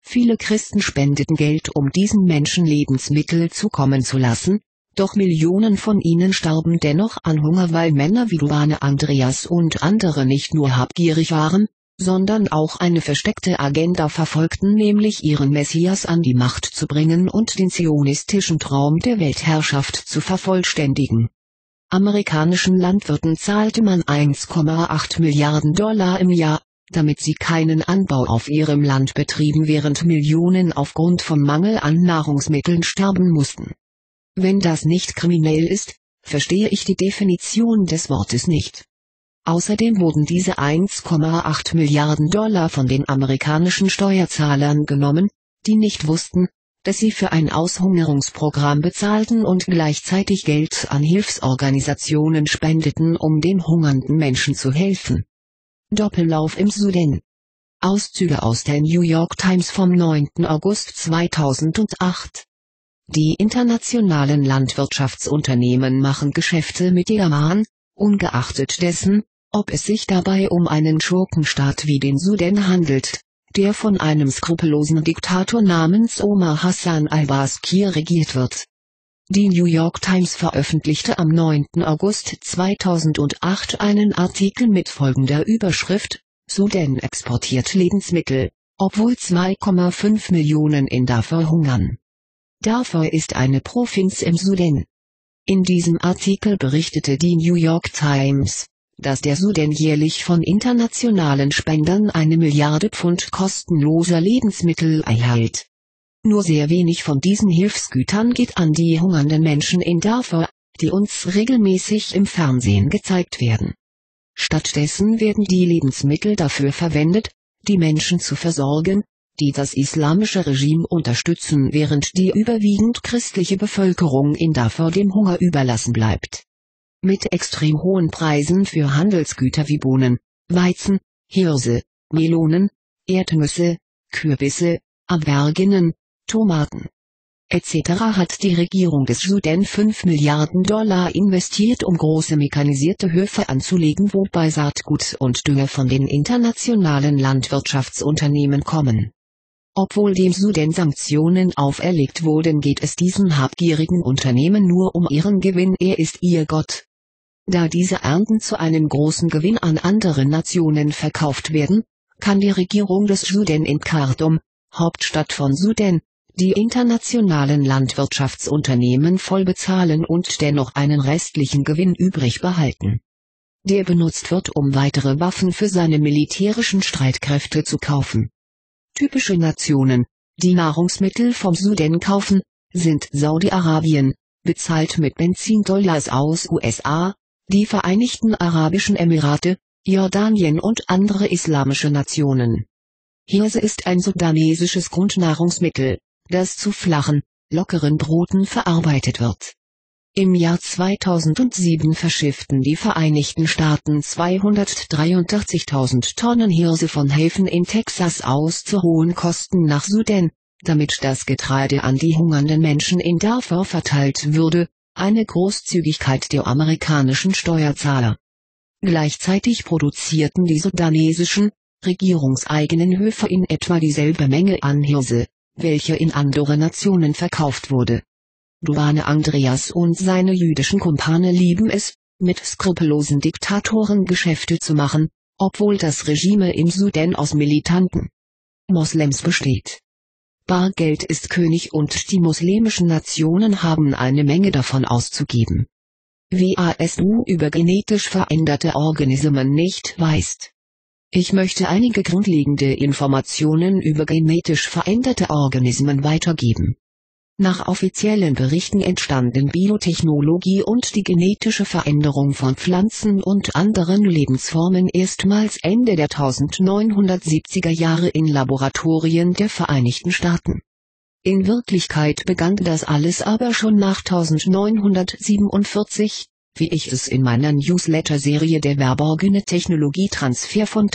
Viele Christen spendeten Geld, um diesen Menschen Lebensmittel zukommen zu lassen, doch Millionen von ihnen starben dennoch an Hunger, weil Männer wie Duane Andreas und andere nicht nur habgierig waren, sondern auch eine versteckte Agenda verfolgten, nämlich ihren Messias an die Macht zu bringen und den zionistischen Traum der Weltherrschaft zu vervollständigen. Amerikanischen Landwirten zahlte man eins Komma acht Milliarden Dollar im Jahr, damit sie keinen Anbau auf ihrem Land betrieben, während Millionen aufgrund von Mangel an Nahrungsmitteln sterben mussten. Wenn das nicht kriminell ist, verstehe ich die Definition des Wortes nicht. Außerdem wurden diese eins Komma acht Milliarden Dollar von den amerikanischen Steuerzahlern genommen, die nicht wussten, dass sie für ein Aushungerungsprogramm bezahlten und gleichzeitig Geld an Hilfsorganisationen spendeten, um den hungernden Menschen zu helfen. Doppellauf im Sudan. Auszüge aus der New York Times vom neunten August zweitausendacht. Die internationalen Landwirtschaftsunternehmen machen Geschäfte mit Iran, ungeachtet dessen, ob es sich dabei um einen Schurkenstaat wie den Sudan handelt, der von einem skrupellosen Diktator namens Omar Hassan al-Bashir regiert wird. Die New York Times veröffentlichte am neunten August zweitausendacht einen Artikel mit folgender Überschrift: Sudan exportiert Lebensmittel, obwohl zwei Komma fünf Millionen in Darfur hungern. Darfur ist eine Provinz im Sudan. In diesem Artikel berichtete die New York Times, dass der Sudan jährlich von internationalen Spendern eine Milliarde Pfund kostenloser Lebensmittel erhält. Nur sehr wenig von diesen Hilfsgütern geht an die hungernden Menschen in Darfur, die uns regelmäßig im Fernsehen gezeigt werden. Stattdessen werden die Lebensmittel dafür verwendet, die Menschen zu versorgen, die das islamische Regime unterstützen, während die überwiegend christliche Bevölkerung in Darfur dem Hunger überlassen bleibt. Mit extrem hohen Preisen für Handelsgüter wie Bohnen, Weizen, Hirse, Melonen, Erdnüsse, Kürbisse, Auberginen, Tomaten et cetera hat die Regierung des Sudan fünf Milliarden Dollar investiert, um große mechanisierte Höfe anzulegen, wobei Saatgut und Dünger von den internationalen Landwirtschaftsunternehmen kommen. Obwohl dem Sudan Sanktionen auferlegt wurden, geht es diesen habgierigen Unternehmen nur um ihren Gewinn, er ist ihr Gott. Da diese Ernten zu einem großen Gewinn an andere Nationen verkauft werden, kann die Regierung des Sudan in Khartoum, Hauptstadt von Sudan, die internationalen Landwirtschaftsunternehmen voll bezahlen und dennoch einen restlichen Gewinn übrig behalten. Der benutzt wird, um weitere Waffen für seine militärischen Streitkräfte zu kaufen. Typische Nationen, die Nahrungsmittel vom Sudan kaufen, sind Saudi-Arabien, bezahlt mit Benzindollars aus U S A, die Vereinigten Arabischen Emirate, Jordanien und andere islamische Nationen. Hirse ist ein sudanesisches Grundnahrungsmittel, das zu flachen, lockeren Broten verarbeitet wird. Im Jahr zweitausendsieben verschifften die Vereinigten Staaten zweihundertdreiundachtzigtausend Tonnen Hirse von Häfen in Texas aus zu hohen Kosten nach Sudan, damit das Getreide an die hungernden Menschen in Darfur verteilt würde, eine Großzügigkeit der amerikanischen Steuerzahler. Gleichzeitig produzierten die sudanesischen, regierungseigenen Höfe in etwa dieselbe Menge an Hirse, welche in andere Nationen verkauft wurde. Duane Andreas und seine jüdischen Kumpane lieben es, mit skrupellosen Diktatoren Geschäfte zu machen, obwohl das Regime im Sudan aus militanten Moslems besteht. Bargeld ist König und die muslimischen Nationen haben eine Menge davon auszugeben. Was du über genetisch veränderte Organismen nicht weißt. Ich möchte einige grundlegende Informationen über genetisch veränderte Organismen weitergeben. Nach offiziellen Berichten entstanden Biotechnologie und die genetische Veränderung von Pflanzen und anderen Lebensformen erstmals Ende der neunzehnhundertsiebziger Jahre in Laboratorien der Vereinigten Staaten. In Wirklichkeit begann das alles aber schon nach neunzehnhundertsiebenundvierzig, wie ich es in meiner Newsletter-Serie der verborgene Technologietransfer von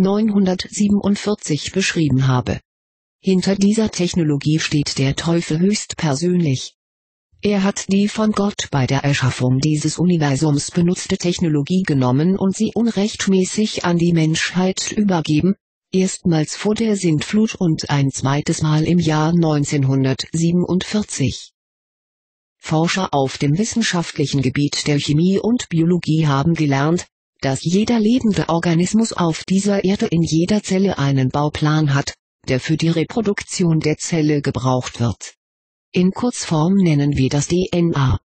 neunzehnhundertsiebenundvierzig beschrieben habe. Hinter dieser Technologie steht der Teufel höchstpersönlich. Er hat die von Gott bei der Erschaffung dieses Universums benutzte Technologie genommen und sie unrechtmäßig an die Menschheit übergeben, erstmals vor der Sintflut und ein zweites Mal im Jahr neunzehnhundertsiebenundvierzig. Forscher auf dem wissenschaftlichen Gebiet der Chemie und Biologie haben gelernt, dass jeder lebende Organismus auf dieser Erde in jeder Zelle einen Bauplan hat, der für die Reproduktion der Zelle gebraucht wird. In Kurzform nennen wir das D N A.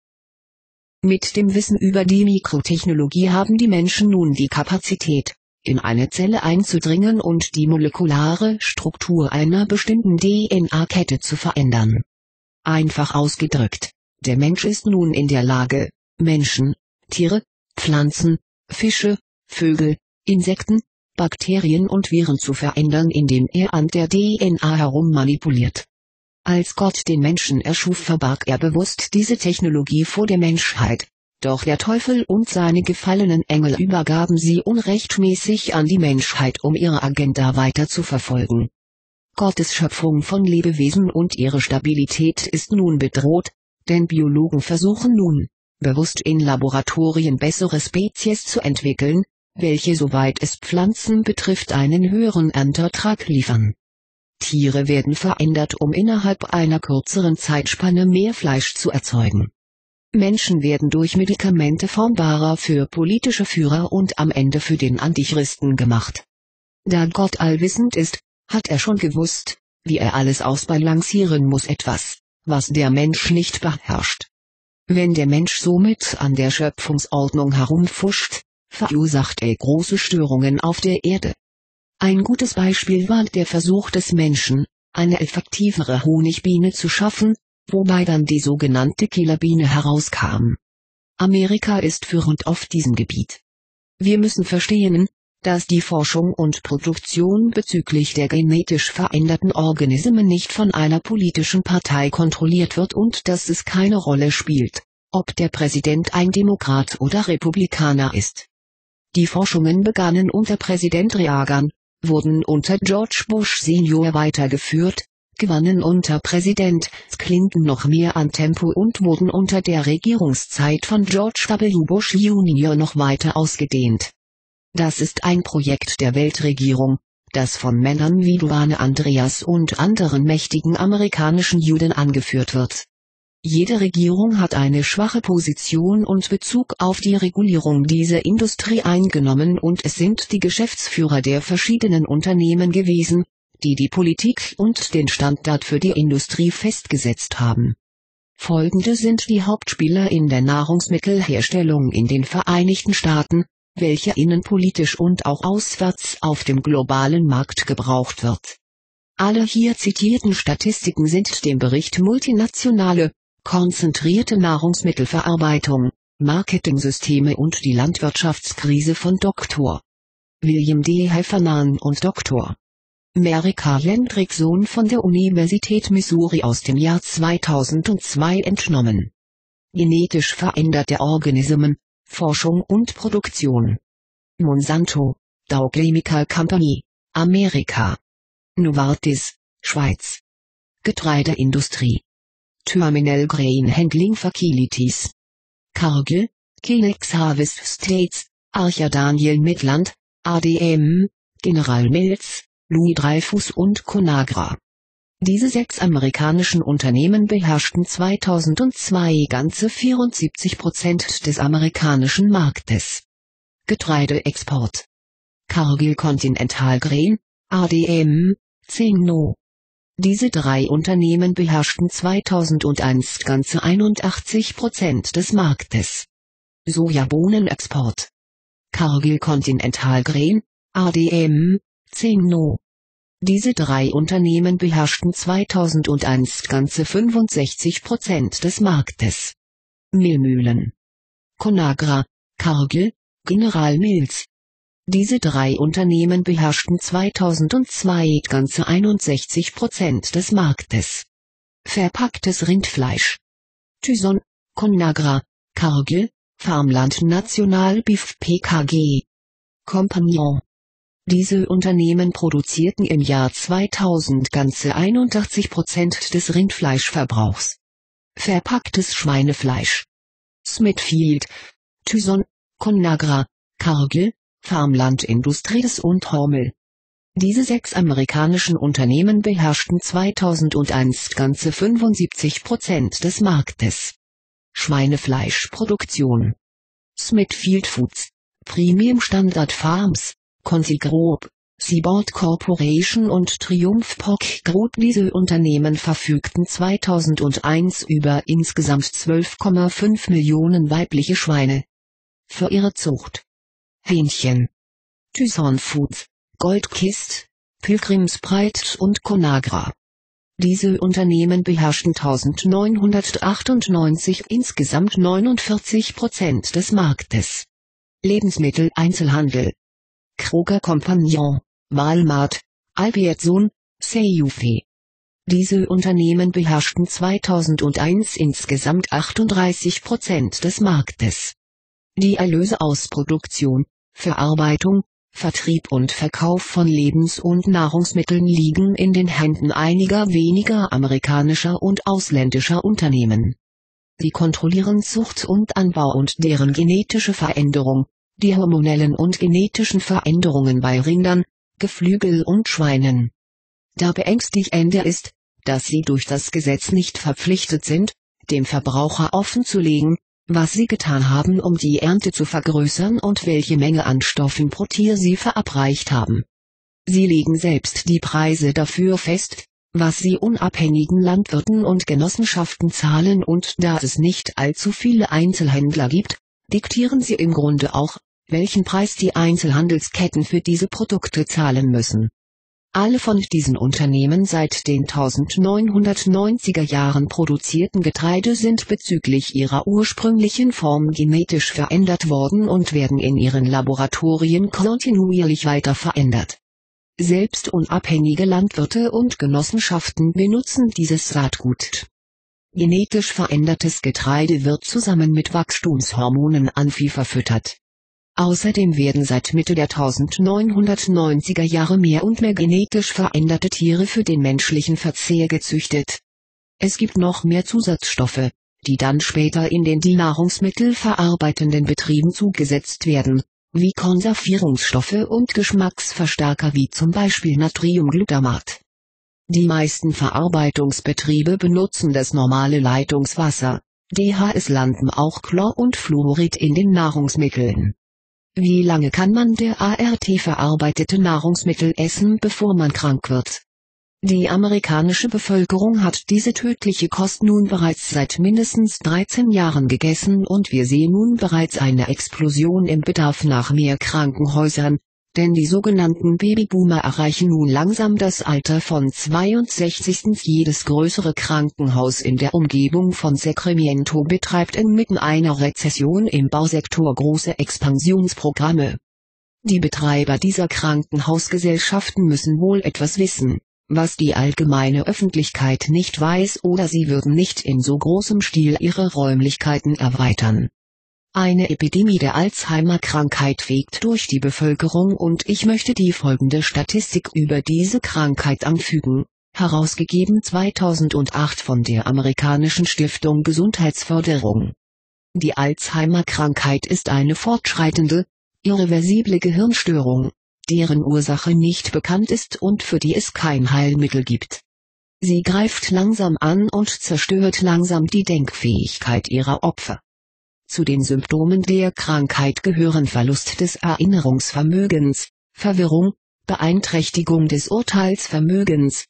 Mit dem Wissen über die Mikrotechnologie haben die Menschen nun die Kapazität, in eine Zelle einzudringen und die molekulare Struktur einer bestimmten D N A-Kette zu verändern. Einfach ausgedrückt, der Mensch ist nun in der Lage, Menschen, Tiere, Pflanzen, Fische, Vögel, Insekten, Bakterien und Viren zu verändern, indem er an der D N A herummanipuliert. Als Gott den Menschen erschuf, verbarg er bewusst diese Technologie vor der Menschheit, doch der Teufel und seine gefallenen Engel übergaben sie unrechtmäßig an die Menschheit, um ihre Agenda weiter zu verfolgen. Gottes Schöpfung von Lebewesen und ihre Stabilität ist nun bedroht, denn Biologen versuchen nun, bewusst in Laboratorien bessere Spezies zu entwickeln, welche soweit es Pflanzen betrifft einen höheren Ernteertrag liefern. Tiere werden verändert, um innerhalb einer kürzeren Zeitspanne mehr Fleisch zu erzeugen. Menschen werden durch Medikamente formbarer für politische Führer und am Ende für den Antichristen gemacht. Da Gott allwissend ist, hat er schon gewusst, wie er alles ausbalancieren muss, etwas, was der Mensch nicht beherrscht. Wenn der Mensch somit an der Schöpfungsordnung herumfuscht, verursacht er große Störungen auf der Erde. Ein gutes Beispiel war der Versuch des Menschen, eine effektivere Honigbiene zu schaffen, wobei dann die sogenannte Killerbiene herauskam. Amerika ist führend auf diesem Gebiet. Wir müssen verstehen, dass die Forschung und Produktion bezüglich der genetisch veränderten Organismen nicht von einer politischen Partei kontrolliert wird und dass es keine Rolle spielt, ob der Präsident ein Demokrat oder Republikaner ist. Die Forschungen begannen unter Präsident Reagan, wurden unter George Bush Senior weitergeführt, gewannen unter Präsident Clinton noch mehr an Tempo und wurden unter der Regierungszeit von George W. Bush Junior noch weiter ausgedehnt. Das ist ein Projekt der Weltregierung, das von Männern wie Duane Andreas und anderen mächtigen amerikanischen Juden angeführt wird. Jede Regierung hat eine schwache Position und Bezug auf die Regulierung dieser Industrie eingenommen und es sind die Geschäftsführer der verschiedenen Unternehmen gewesen, die die Politik und den Standard für die Industrie festgesetzt haben. Folgende sind die Hauptspieler in der Nahrungsmittelherstellung in den Vereinigten Staaten, welche innenpolitisch und auch auswärts auf dem globalen Markt gebraucht wird. Alle hier zitierten Statistiken sind dem Bericht Multinationale, konzentrierte Nahrungsmittelverarbeitung, Marketingsysteme und die Landwirtschaftskrise von Doktor William D. Heffernan und Doktor Merika Hendrickson von der Universität Missouri aus dem Jahr zweitausendzwei entnommen. Genetisch veränderte Organismen, Forschung und Produktion. Monsanto, Dow Chemical Company, Amerika. Novartis, Schweiz. Getreideindustrie. Terminal Grain Handling Facilities. Cargill, Kinex Harvest States, Archer Daniel Midland, A D M, General Mills, Louis Dreyfus und Conagra. Diese sechs amerikanischen Unternehmen beherrschten zweitausendzwei ganze vierundsiebzig Prozent des amerikanischen Marktes. Getreideexport. Cargill Continental Grain, A D M, Cengno. Diese drei Unternehmen beherrschten zweitausendeins ganze einundachtzig Prozent des Marktes. Sojabohnenexport. Cargill Continental Grain, A D M, Cengno. Diese drei Unternehmen beherrschten zweitausendeins ganze fünfundsechzig Prozent des Marktes. Mehlmühlen. Conagra, Cargill, General Mills. Diese drei Unternehmen beherrschten zweitausendzwei ganze einundsechzig Prozent des Marktes. Verpacktes Rindfleisch. Tyson, Conagra, Cargill, Farmland National Beef P K G. Compagnon. Diese Unternehmen produzierten im Jahr zweitausend ganze einundachtzig Prozent des Rindfleischverbrauchs. Verpacktes Schweinefleisch. Smithfield, Tyson, Conagra, Cargill, Farmland Industries und Hormel. Diese sechs amerikanischen Unternehmen beherrschten zweitausendeins ganze fünfundsiebzig Prozent des Marktes. Schweinefleischproduktion: Smithfield Foods, Premium Standard Farms, Conti Group, Seaboard Corporation und Triumph Pork Group. Diese Unternehmen verfügten zweitausendeins über insgesamt zwölf Komma fünf Millionen weibliche Schweine für ihre Zucht. Hähnchen: Tyson Foods, Goldkist, Pilgrims Pride und Conagra. Diese Unternehmen beherrschten neunzehnhundertachtundneunzig insgesamt neunundvierzig Prozent des Marktes. Lebensmitteleinzelhandel: Kroger Compagnon, Walmart, Albertson, Seijufe. Diese Unternehmen beherrschten zweitausendeins insgesamt achtunddreißig Prozent des Marktes. Die Erlöse aus Produktion, Verarbeitung, Vertrieb und Verkauf von Lebens- und Nahrungsmitteln liegen in den Händen einiger weniger amerikanischer und ausländischer Unternehmen. Sie kontrollieren Zucht und Anbau und deren genetische Veränderung, die hormonellen und genetischen Veränderungen bei Rindern, Geflügel und Schweinen. Da beängstigend ist, dass sie durch das Gesetz nicht verpflichtet sind, dem Verbraucher offenzulegen, was sie getan haben, um die Ernte zu vergrößern und welche Menge an Stoffen pro Tier sie verabreicht haben. Sie legen selbst die Preise dafür fest, was sie unabhängigen Landwirten und Genossenschaften zahlen, und da es nicht allzu viele Einzelhändler gibt, diktieren sie im Grunde auch, welchen Preis die Einzelhandelsketten für diese Produkte zahlen müssen. Alle von diesen Unternehmen seit den neunzehnhundertneunziger Jahren produzierten Getreide sind bezüglich ihrer ursprünglichen Form genetisch verändert worden und werden in ihren Laboratorien kontinuierlich weiter verändert. Selbst unabhängige Landwirte und Genossenschaften benutzen dieses Saatgut. Genetisch verändertes Getreide wird zusammen mit Wachstumshormonen an Vieh verfüttert. Außerdem werden seit Mitte der neunzehnhundertneunziger Jahre mehr und mehr genetisch veränderte Tiere für den menschlichen Verzehr gezüchtet. Es gibt noch mehr Zusatzstoffe, die dann später in den die Nahrungsmittel verarbeitenden Betrieben zugesetzt werden, wie Konservierungsstoffe und Geschmacksverstärker wie zum Beispiel Natriumglutamat. Die meisten Verarbeitungsbetriebe benutzen das normale Leitungswasser, D H S landen auch Chlor und Fluorid in den Nahrungsmitteln. Wie lange kann man derart verarbeitete Nahrungsmittel essen, bevor man krank wird? Die amerikanische Bevölkerung hat diese tödliche Kost nun bereits seit mindestens dreizehn Jahren gegessen, und wir sehen nun bereits eine Explosion im Bedarf nach mehr Krankenhäusern, denn die sogenannten Babyboomer erreichen nun langsam das Alter von zweiundsechzig. Jedes größere Krankenhaus in der Umgebung von Sacramento betreibt inmitten einer Rezession im Bausektor große Expansionsprogramme. Die Betreiber dieser Krankenhausgesellschaften müssen wohl etwas wissen, was die allgemeine Öffentlichkeit nicht weiß, oder sie würden nicht in so großem Stil ihre Räumlichkeiten erweitern. Eine Epidemie der Alzheimer-Krankheit fegt durch die Bevölkerung, und ich möchte die folgende Statistik über diese Krankheit anfügen, herausgegeben zweitausendacht von der amerikanischen Stiftung Gesundheitsförderung. Die Alzheimer-Krankheit ist eine fortschreitende, irreversible Gehirnstörung, deren Ursache nicht bekannt ist und für die es kein Heilmittel gibt. Sie greift langsam an und zerstört langsam die Denkfähigkeit ihrer Opfer. Zu den Symptomen der Krankheit gehören Verlust des Erinnerungsvermögens, Verwirrung, Beeinträchtigung des Urteilsvermögens,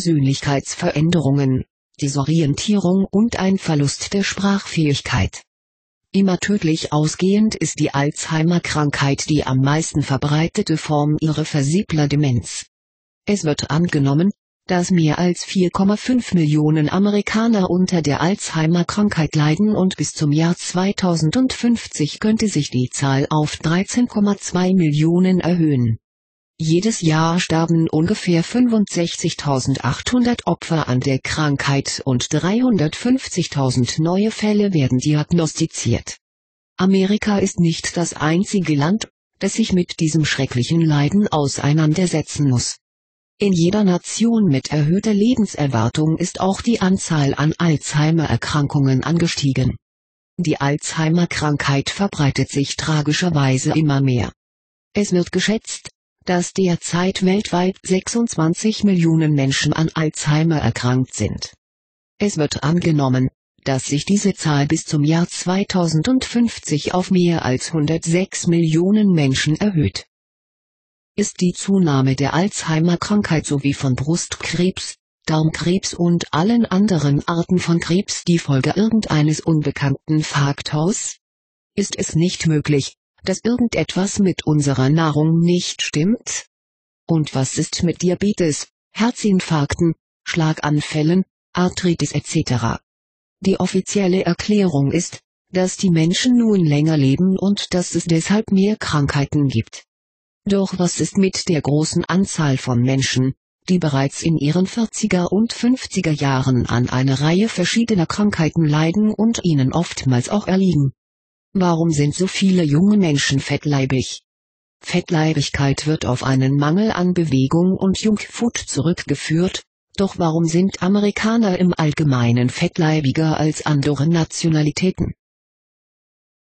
Persönlichkeitsveränderungen, Desorientierung und ein Verlust der Sprachfähigkeit. Immer tödlich ausgehend ist die Alzheimer-Krankheit die am meisten verbreitete Form irreversibler Demenz. Es wird angenommen, dass mehr als vier Komma fünf Millionen Amerikaner unter der Alzheimer-Krankheit leiden, und bis zum Jahr zweitausendfünfzig könnte sich die Zahl auf dreizehn Komma zwei Millionen erhöhen. Jedes Jahr sterben ungefähr fünfundsechzigtausendachthundert Opfer an der Krankheit und dreihundertfünfzigtausend neue Fälle werden diagnostiziert. Amerika ist nicht das einzige Land, das sich mit diesem schrecklichen Leiden auseinandersetzen muss. In jeder Nation mit erhöhter Lebenserwartung ist auch die Anzahl an Alzheimer-Erkrankungen angestiegen. Die Alzheimer-Krankheit verbreitet sich tragischerweise immer mehr. Es wird geschätzt, dass derzeit weltweit sechsundzwanzig Millionen Menschen an Alzheimer erkrankt sind. Es wird angenommen, dass sich diese Zahl bis zum Jahr zweitausendfünfzig auf mehr als hundertsechs Millionen Menschen erhöht. Ist die Zunahme der Alzheimer-Krankheit sowie von Brustkrebs, Darmkrebs und allen anderen Arten von Krebs die Folge irgendeines unbekannten Faktors? Ist es nicht möglich, dass irgendetwas mit unserer Nahrung nicht stimmt? Und was ist mit Diabetes, Herzinfarkten, Schlaganfällen, Arthritis et cetera? Die offizielle Erklärung ist, dass die Menschen nun länger leben und dass es deshalb mehr Krankheiten gibt. Doch was ist mit der großen Anzahl von Menschen, die bereits in ihren vierziger und fünfziger Jahren an einer Reihe verschiedener Krankheiten leiden und ihnen oftmals auch erliegen? Warum sind so viele junge Menschen fettleibig? Fettleibigkeit wird auf einen Mangel an Bewegung und Junkfood zurückgeführt, doch warum sind Amerikaner im Allgemeinen fettleibiger als andere Nationalitäten?